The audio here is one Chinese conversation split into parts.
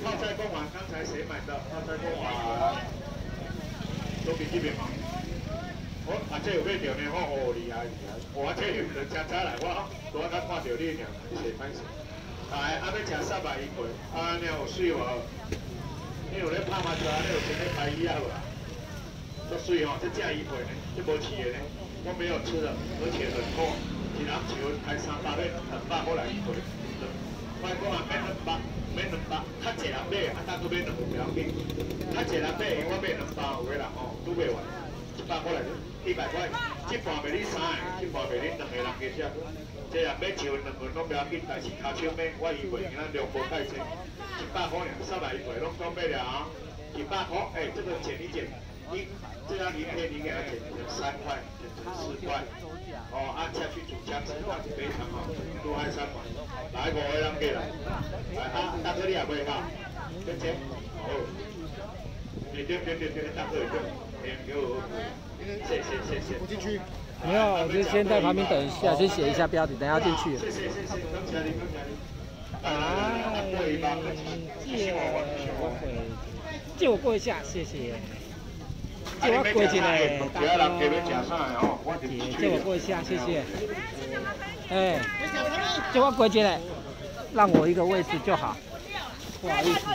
泡菜贡丸，刚才谁买的？泡菜贡丸，都比这边忙。我这有买到呢，我厉害厉害。我这有人家来，我刚看到你俩，谁拍谁？来，要吃300一杯，你有水无？你有咧拍麻将，你有前咧拍鱼啊无？这水哦，这价一杯呢，这无吃的呢，我没有吃的，而且很厚。一人一份开300块，200过来一杯。我讲啊，免200，较济人买，当佫买2不要紧。较济人买，我买2包，有个人拄买完，100过来100块，这半卖你3个，这半卖你2个人加吃。这人买一份2份拢不要紧，但是头手买我以为今仔量无太济，100块300一杯，拢讲买了100块，这个减一减，这样一片你给它减成3块，减成4块，按下去煮姜丝汤非常好，都爱3碗，来5个人过来，来大哥你也买哈，再减，好，对，大哥对，谢， 不进去。 没有，就先在旁边等一下，先写一下标题，等下进去。 谢，刚才你。 借我过一下，谢谢。借我过进来，大哥。借我过一下，谢谢。哎，借我过进来，让我一个位置就好。不好意思。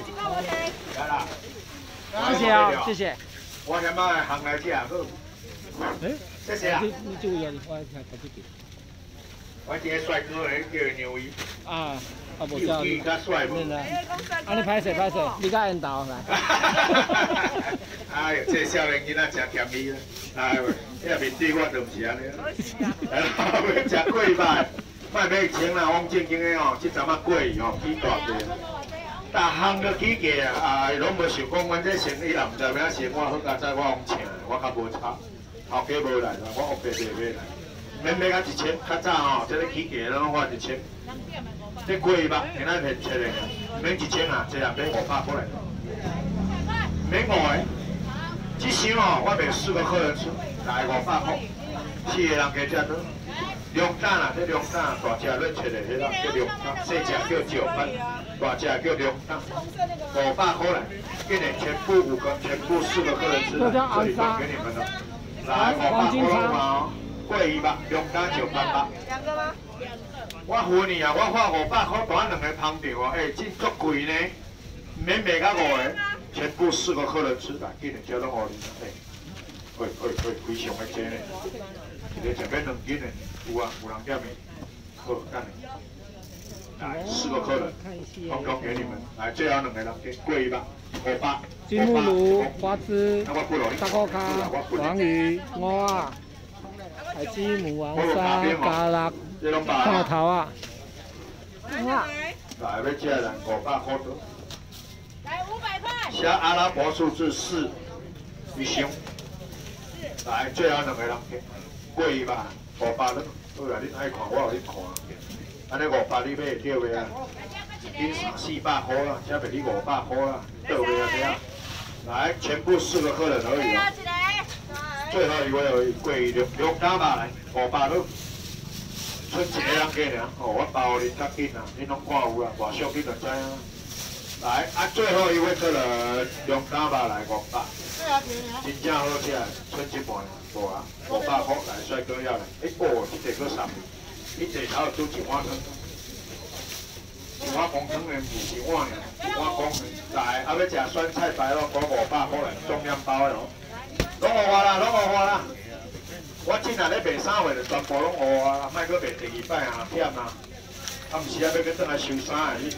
谢谢啊，谢谢。 我他妈行来吃好。 哎。 谢谢啊！ 你就有你我看这边。 我一个帅哥咧叫牛伊。 啊，无叫你较帅无？ 啊，你歹势，你甲缘投来。 哎呦，这少年囡仔真甜蜜啦！哎喂，这面对我就唔是安尼。要食贵吧？卖买钱啦，往正经的哦，这阵仔贵哦，起大价。逐项都起价啊！拢无想讲，阮这生意啦，唔知影生活好，加在我往请，我较无差。 头家无来啦，我后边袂买来，免买到1000，较早吼，这个起价拢花1000，这贵吧，今仔骗切的，免1000啊，这人买500过来，免5个，这箱哦，我卖4个客人吃，来500块，4个人加吃多，龙胆啊，这龙胆大只恁切的，迄个叫龙胆，细只叫石斑，大只叫龙胆，500块来，今年全部4个客人吃，这里分给你们了。 来500块嘛，贵100，龙肝988。2个吗？我付你啊，我花500块短2个汤条啊，真足贵呢，免卖到5个，全部4个客人吃来，今日交拢互你，会，非常的济呢，一个食要2斤的，有啊，有人点的，好，干你。来4个客人，通通给你们，来最后2个人给贵100。 金木鲈、花枝、大锅卡、黄鱼、蚵仔、海鸡、母王沙、咖辣、泡头啊。 来，要吃的人500块多。 来500块。 写阿拉伯数字4以上。来，最后2个人给，贵吧，500了。好啦，恁爱看，我互恁看。安尼500你买会着袂啊？ 斤300-400块啦，才卖你500块啦，对不对啊？这样，来，全部4个客人而已哦。最后一位而已，贵6打吧来，500了。剩一个人给尔，我包恁较紧啊，恁拢看有啦，外小囡就知啊。来，最后一位客人2打吧来500。真正好吃，剩一半，无啊，500块来，帅哥要来，这个搁3个，你这头煮1碗汤。 我讲汤圆不是碗呀，我讲来，要吃酸菜白肉，我500块来，重量包的哦。拢互我啦！我今仔咧卖3月就全部拢互我啦，莫搁卖第2摆啊，忝啊！啊，毋是啊，要搁转来收衫的你。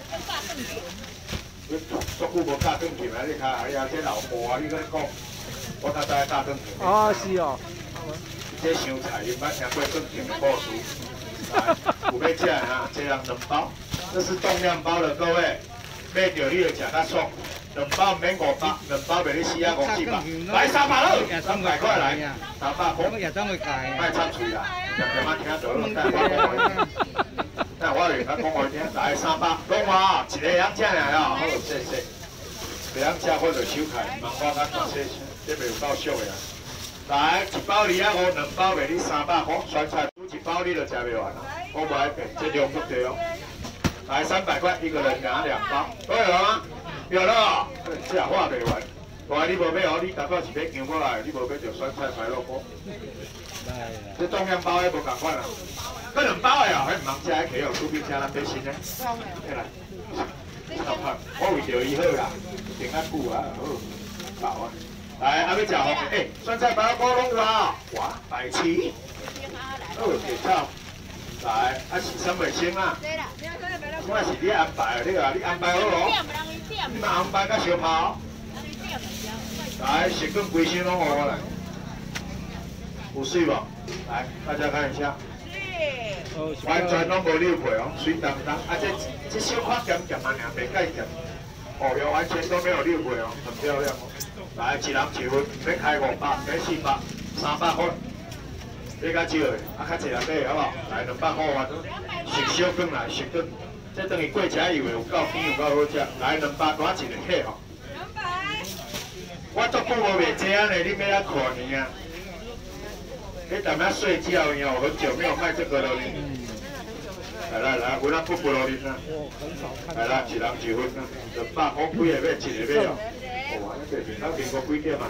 你足久无教转去啊！你看，哎呀，这老婆啊，你跟讲，我较早教转去。 哦，是哦。 这香菜，你捌听过转去的故事？来，有要吃的啊，一人2包。 这是重量包的，各位，买到你就吃较爽。2包免500，2包卖你450-500，来300了，300块来，300块。卖插嘴啦，点听到了，但我来讲话听，来300，讲话一个人吃尔哦，好，谢谢。一人吃我就收开，茫我较大细声，这袂有够俗的啊。来，1包250，2包卖你300块，酸菜煮1包你就吃袂完啦，我无爱骗，这量足多哦。 来300块，一个人拿2包，都有了吗？ 有了，这话袂完。我你无买哦，你大概是买姜过来，你无买就酸菜白萝卜。这中央包的无共款啊，嗰两包的哦，迄唔通食，迄有出边食咱买新的。来，我为着伊好啦，订较久啊，好，饱啊。来，要食红诶，酸菜白萝卜拢有啊，哇，白切。好，介绍。来，是啥卫生啊？我是你安排的，你安排好咯。你嘛安排甲小炮。来，食卷规箱拢互我来。有水无？来，大家看一下。完全拢无溜皮哦，水当当。啊，这小块咸咸啊，两袂介咸。哦哟，完全都没有溜皮哦，很漂亮哦。来，一人一份，要开500，要400、300块。你较少的，啊，较济人买好不好？来200块完，食小卷来，食卷，这等于过车以为有够甜，有够好食。来200多一个客哦。我足久无卖这样的，你要看呢啊？你等下睡觉哦，很久没有卖这个了呢。来，我那不不罗哩啊。来，一人一份啊，200块几个买，一个买哦。哇，那个平常苹果几点嘛？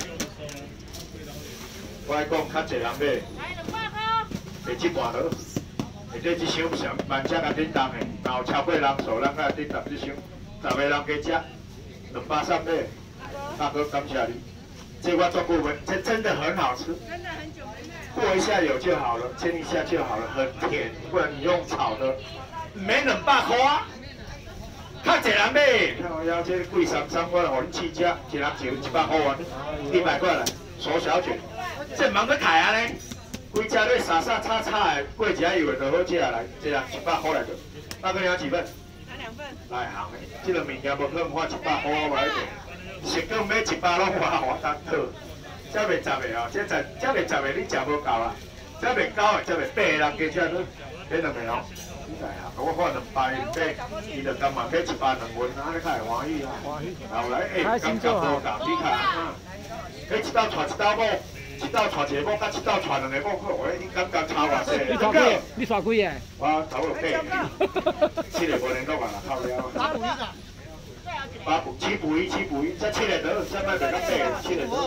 我讲较济人买，卖1半落，下底这箱上万只甲叮当的，然后超过人数，咱甲叮当这箱，10个人加食，230买，大哥感谢你，这我做顾问，这真的很好吃，真的很久没卖。过一下油就好了，煎一下就好了，很甜，不然你用炒的，没200块啊。较济人买，看我要这贵3块，互你试食，一人就100块啊，100块来，手小卷。这忙要开啊呢，规只咧沙沙叉叉的，过一下以为就好食来，一人100块来着。大哥你要几份？拿2份。来行的，这个物件无可能花100块我买着，食卷买100拢花我当讨。这袂十个哦，这袂十个你食无够啊，这袂9个，这袂8个人加食都买2个哦。我看200买，伊就干嘛买100、2份，安尼较会欢喜啊。后来感觉无共，你看啊，迄一道带一道某。一道带一个某，甲一道带2个某，我你感觉差偌济？ 你带几个？ 我差不多8个，7个无联络啊，靠了。8补1，7补1，7补1，这7个得，这摆袂到8个，7个得。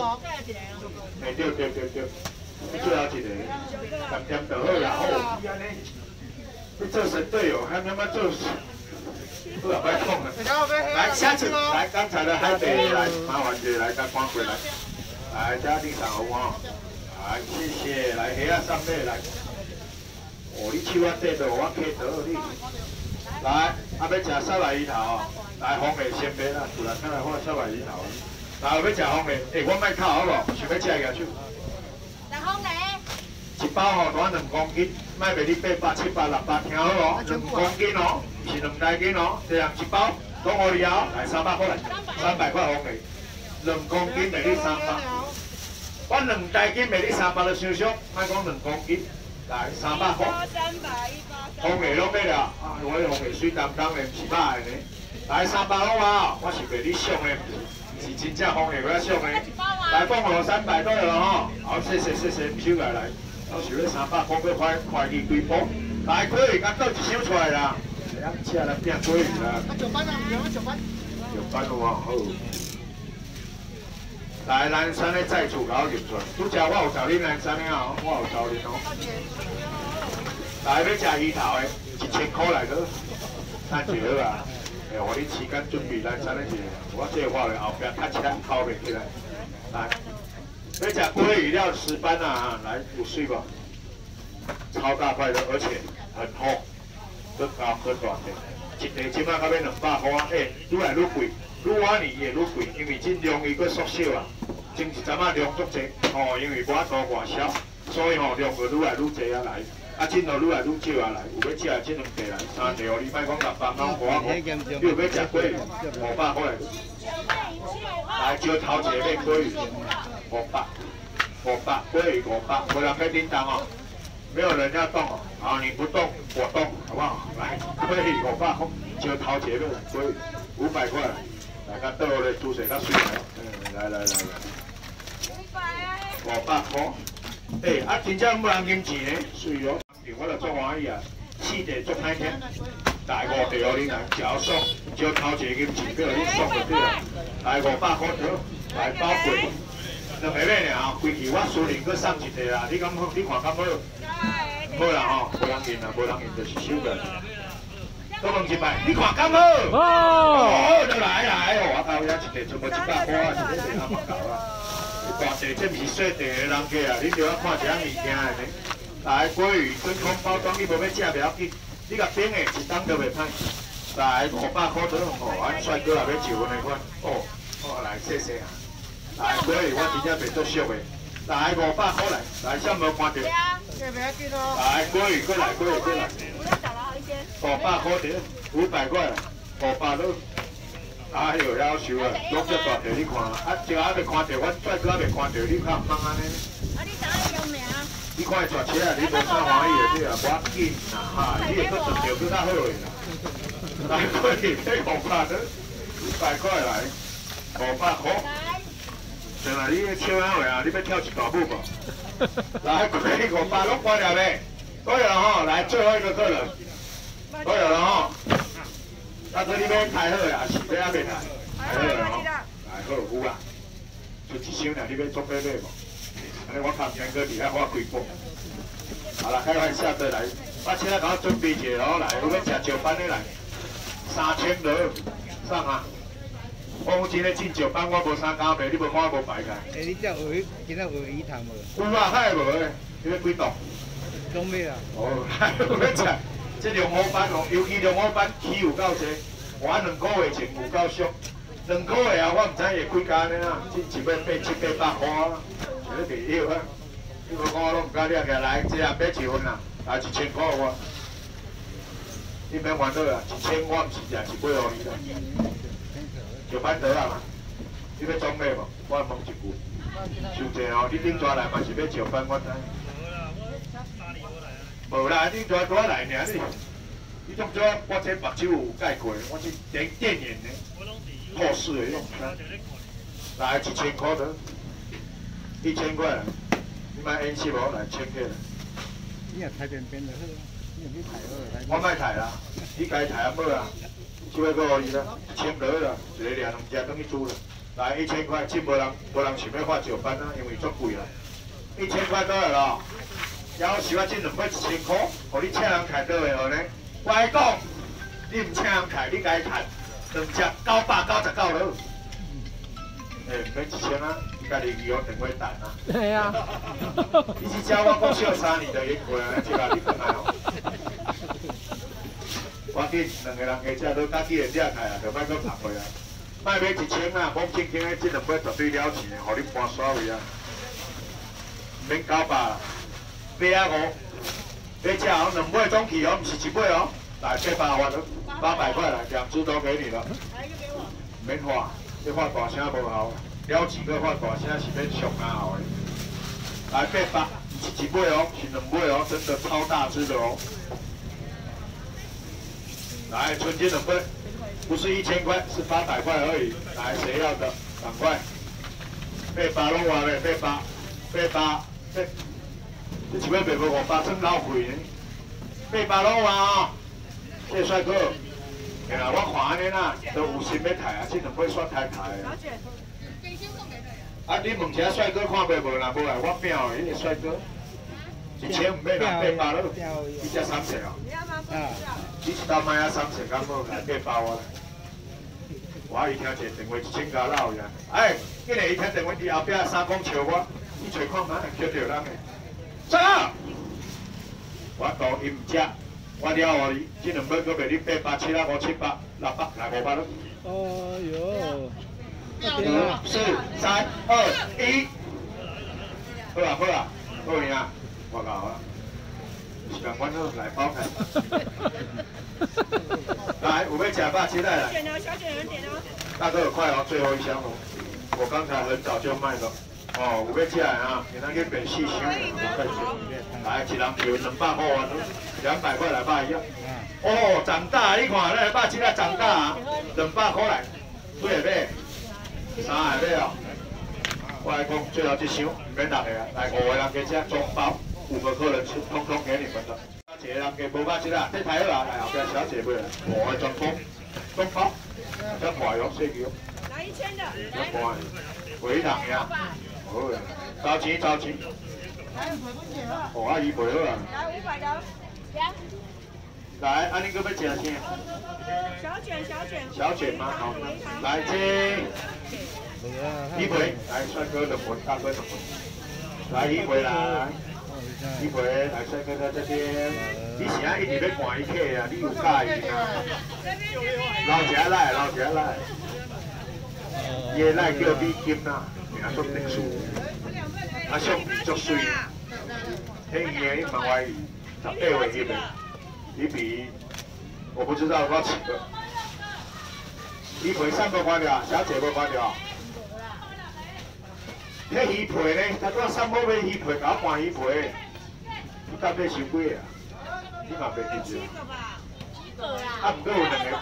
对，最后一个，点就好啦，好，你安尼，你做神队友，还他妈做，不要讲了。来，下次来刚才的海北来，麻烦姐来，甲赶回来。来，家庭上好啊！来，谢谢，来虾仔上尾来。哦，你手啊短到我客倒你。来，要食沙白鱼头哦。来，红的先买啦，突然间来看沙白鱼头。来，要食红的，我卖烤好无？想要食个手。来红的。一包哦，大2公斤，卖卖你800、700、600，听好哦，2公斤哦，是2大斤哦，这样一包，讲我你哦，来300块来，300块红的。2公斤卖你300，我2大斤卖你300就伤俗，莫讲2公斤，来300块。红梅拢买了，我红梅水淡淡的，唔是歹的呢。来300拢啊，我是卖你俗的，是真正红梅我俗的。来放我300都有了吼，好谢谢，唔收来，我想要300块要快递几包，来可以，甲倒一箱出来啦，来吃来变过去啦。上班啊，上班有啊，好。来，南山的债主搞入出来，拄只我有找你南山的哦，我有找你哦。来，要食鱼头的，1000块来个，咱就好啊。互你时间准备南山的一个，我这话咧后壁卡起来，扣袂起来。来，要食鲑鱼料石斑啊，来有水无？超大块的，而且很厚，很高很大块，一袋即摆到要200块，愈来愈贵。愈晚年也愈贵，因为这量伊搁缩小啊，前一阵仔量足济，吼，因为我多外销，所以吼量就愈来愈济啊来，啊真就愈来愈少啊来，有要食的这2袋来，3袋哦，你莫讲600拢我，你有要食鲑鱼，500块来，来招头一个买鲑鱼，500，鲑鱼500，无人要叮当哦，没有人要动哦，好你不动我动，好不好？来，鲑鱼500块，招头一个买鲑鱼500块。大家倒咧煮水较水来，来，500块，真正冇人金钱呢，水哦，我就做欢喜啊，4袋做歹听， 来5条你来，只要送，少掏一个银钱给你送就对了。来500块条，来包贵，2个买尔，规矩我私人搁送一个啦，你敢好？你看敢好？好啦吼，无人认啦，无人认就是收个。多问一摆，你看敢好？哦，就来哦，我头遐一个全部100块啊，是咧阿嘛够啊。大地这毋是细地的人家啊，你就要看一样物件的呢。来鲑鱼真空包装，你无要食袂要紧，你甲冰的一档都袂歹。来500块左右，哦，俺帅哥也要招阮的款，哦，来谢谢啊。来鲑鱼我真正袂足俗的，来500块来啥无看到？来鲑鱼过来，500块条，500块，500了。哎呦，夭寿啊！拢只大条你看，一下还袂看到，我帅哥还袂看到，你看唔安尼？ 你知影叫名？ 你看绝车啊，你无啥欢喜的，你啊，无要紧啦，哈，你会搁做着搁较好的啦。来，过去这500了，500块来，500块。原来你笑安话啊？你要跳一大舞无？来，过去500拢关了未？都有了哈，来最后一个客人，都有了哈。大哥，你要抬好啊，是要还袂抬？抬好了吼，来好有啊，就一箱尔，你要准备买无？安尼我旁边搁伫遐我几包。好了，开玩笑的来，把车甲我准备一下哦，来，我要食石斑的来，3000多，送啊！我今日进石斑，我无啥加卖，你无看我无排开。 你只鱼，今仔有鱼汤无？ 有啊，海无诶，你要几档？ 拢买啊。 哦，有要食。这龙虎斑哦，尤其龙虎斑起有够济，我2个月前有够俗，2个月啊，我唔知会几间呢啦，一要800块啊，这个袂晓啊，你无讲我拢唔敢掠起来，这样买1份啦，来1000块我，你免烦恼啦，1000我唔是也是买互你啦，石斑得啊嘛，你要装买无？我问一句，伤济哦，你顶抓来嘛是要石斑我知。无啦，你抓我来尔你种做我这目睭有改过，我是电眼的，透视的用。来1000块的，1000块啦，你买 N 7无来签起来。 你也抬边边的好，你去抬好。 我卖抬啦，你该抬啊无啊，就要搁互伊啦，1000多啦，一个2只等于煮啦。来1000块，真无人想要发石斑啊，因为足贵啦。1000块倒来咯。要是我这2杯1000块，互你请人抬倒的后呢？我来讲，你唔请人抬，你该赚2只999了。唔免1000啊，你家己用电话等啊。 对啊。 你是叫我讲笑3年就已经过来，这个你转来哦。我紧2个人加车都家己人掠开啊，就莫搁拍回来。莫买1000啊，讲正经的，这2杯绝对了钱的，互你搬所位啊。免900啦。8啊5，你吃哦，2杯总起哦，不是1杯哦。来800块了，800块来，2只都给你了。免画，你画大声无效，了几个画大声是免上牙好的。来800，不是1杯哦，是2杯哦，真的超大只的哦。来纯金2杯，不是1000块，是800块而已。来谁要的，赶快。800拢话咧，800。这1杯卖无500，真老贵呢。800拢话哦，这帅哥，哎啦，我看安尼啦，都有心要抬啊，这2杯煞太抬的。啊，你问一下帅哥看卖无啦？无啦，我表的，迄个帅哥，1000唔买啦，800咯，你只30哦。你一道买啊30敢无？来800我。我伊听一个电话1000加老呀，哎，今日伊听电话伫后壁3公笑我，你找看嘛，叫着人的。啥？我讲伊唔食，我了互你，这2杯搁卖你800、700、500、700、600，来500咯。 哦哟。 5、4、3、2、1，好啦好啦，好赢啊！我搞啊，时间关好，来包开。来，有要吃饱期待来。 点哦，小卷人点哦。 大哥快哦，最后一箱哦。我刚才很早就卖了。哦，有要吃来啊，你那个变细箱了，快点。来，一人票200块啊，200块来100一样。哦，长大，你看那100七啊长大啊，200块来，几个买？ 3个买哦，我来讲最后一箱，唔免6个啊，来5个人加车装包，5个客人吃，通通给你们的。1个人加给无八七啦，这台好啊，来后边小姐妹，我中风，中包，这华油水球， 来1000的， 这华回糖呀，好呀，着急着急，哦，阿姨陪好啊， 来500的， 来，阿你搁要吃啥？小卷吗？好，来这。 一回来，帅哥的魂，大哥的魂，来一回来，一回来，帅哥在这边。你现在一直要看伊客啊，你有介意吗？老姐来，老姐来，伊的来叫美金呐，名足特殊，啊相片足水，迄伊的蛮怀疑，18岁迄个，伊比我不知道多几个。一回3个关掉，小姐没关掉。 迄鱼皮呢？他讲三宝买鱼皮，搞换鱼皮，你到底收几个啊？你嘛袂记住啊？啊，唔过有2个。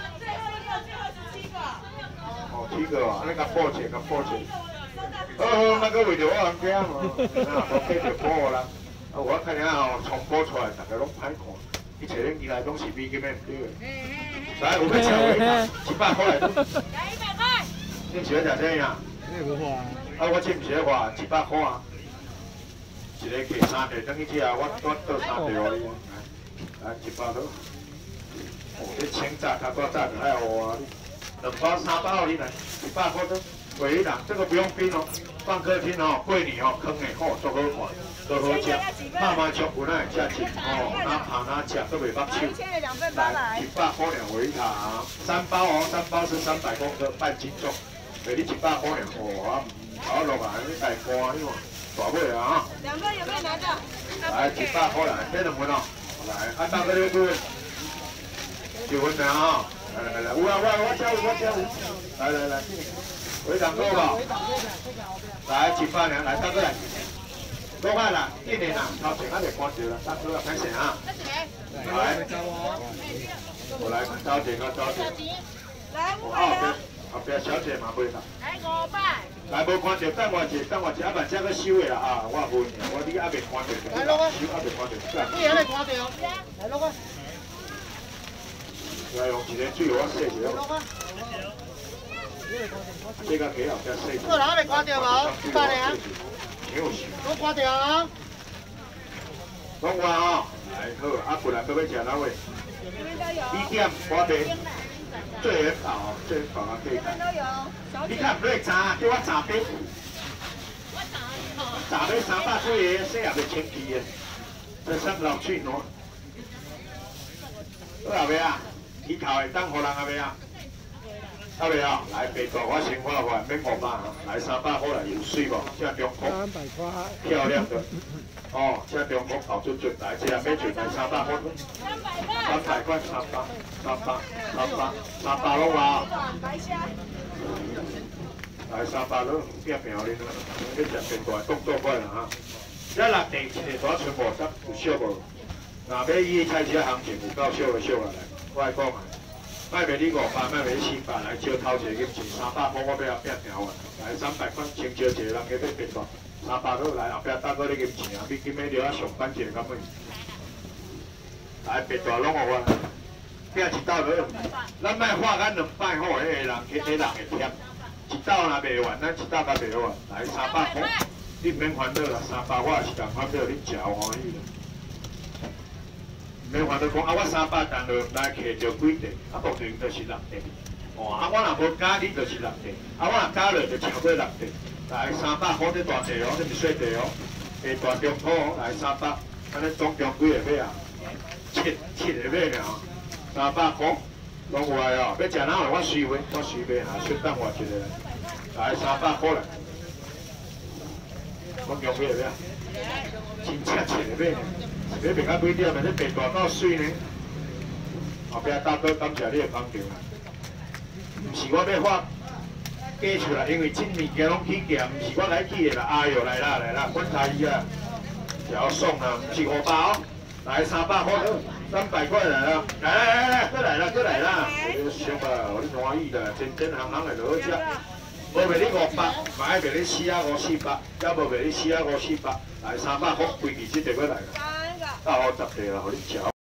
哦，7个啊，安尼甲补钱，甲补钱。好，那个为着我人家嘛，啊，无计着补我啦。啊，我看了吼，重播出来，大家拢歹看。伊找恁起来拢是美金的，唔对。来，有要吃尾汤，700块来。来100块。你喜欢食这样？ 那个话。 啊，我这毋是咧话700块啊，一个计3个，等于这啊，我倒3个互你，来100多。哦，这清炸较多炸就爱我啊，2包3包互你来，100块都。尾档这个不用冰哦，放客厅哦，过年哦，坑的哦，足好看，都好食。妈妈食有哪会食钱哦，哪拍哪食都袂目手。来100块2尾档，3包哦，3包是300公克半斤重，给你100块2哦。 好落来，你大锅因为大尾啊 2份有没有拿到？ 来100块来，这2份哦，来，按大哥这个9份的啊，来，有啊，我加有，来，回档够吧？来100两，来大哥来，5块啦，1年啦，头前还袂关掉啦，大哥啊，歹势啊，来，我来招钱啊，招钱， 来500的。 后壁小姐嘛袂啦。 来500。 来无看到，等我一下，阿慢才去收的啦啊！我无呢，我你还袂看到，来落啊，收还袂看到，你还没看到？来落啊！来用一个水我洗一下。这个给后壁洗。个人还袂看到无？100个啊。挺有趣。我看到啊。讲我哦，来好，啊本来要食哪位？1点我袂。 最元宝，最元宝啊，可以看。你看不对炸，叫我炸饼。炸饼300块的，谁也袂清气的。这3老脆喏。好后尾啊，起头会当互人后尾啊。后尾啊，来白大我先花完，免500啊，来300块来有水无？这中国。300块。漂亮的。哦，这中国跑出准来，这样买准来300块。300块300拢啊！来300拢变苗哩啦，你食变大动作快啦哈！这6地一个大全部得有小无？若要伊的菜市行情有够小的小啊来，我来讲啊，卖卖你500，卖卖你400，来招头一个银钱300块，我要变苗啊！来300块，先招一个人家要变大，300落来后壁搭个你银钱啊，你今日了上班一个咁样。 来，别大拢互我，拼一道落，咱莫花咱2摆好，迄个人去迄人会忝。一道若卖完，咱一道甲卖完，来300块，你免烦恼啦，300我也是共款，叫你食欢喜啦。免烦恼讲啊，我300单落来摕着几地，啊，目前就是6地。哦，啊，我若无加你就是6地，啊，我若加落就超过6地。来300块这大地哦，这是小地哦，下大中土哦，来300，安尼总共几个买啊？7个买尔，300块，拢有来哦。要食哪位？我随买，我随买啊，先等我一个。来300块来，我用几个买啊？真正7个买呢，你卖到几点啊？你卖大到水呢？后壁大哥感谢你的帮助啦。毋是我要发假出来，因为这物件拢起价，毋是我来起的啦。哎呦，来啦来啦，阮大姨啊，要送啦，毋是500哦。 来300块，300块来了，来，过来啦！行吧，我你欢喜啦，真行行的就好食。无卖你500，嘛爱卖你450，也无卖你450，来300块，规期这就过来啦。到10地啦，互你吃。